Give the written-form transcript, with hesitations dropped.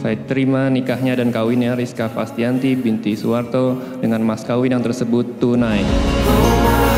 Saya terima nikahnya dan kawinnya Rizka Fastianti binti Suwarto dengan mas kawin yang tersebut tunai.